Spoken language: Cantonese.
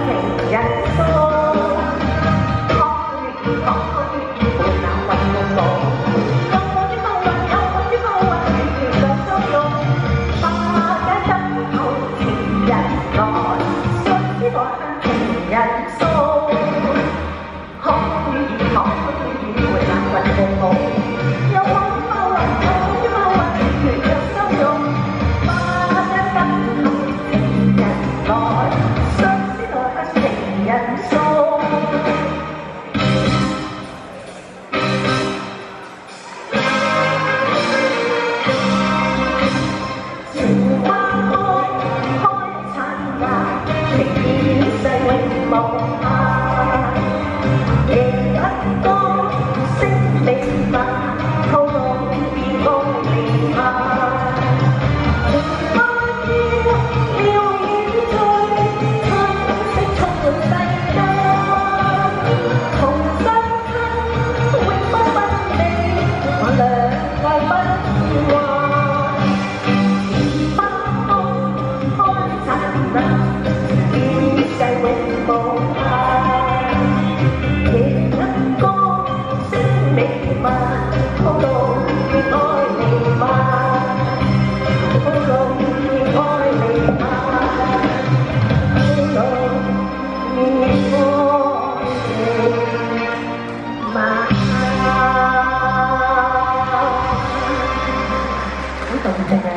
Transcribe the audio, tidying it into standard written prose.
情人數，開伴那運動路，有我的奧運，有我的奧運，團團上相擁，大家等候情人來，誰來向情人訴？可與可與陪那運動路，有我的奧運，有我的奧運，團團上相擁，大家等候情人來，誰來向情人訴？情花開，開燦爛，情意世永無限。夜不光，星未晚，透露便無離閒。情花嬌，妙語醉，春色充滿世間。同相親，永不分離，我兩愛不壞。好動聽。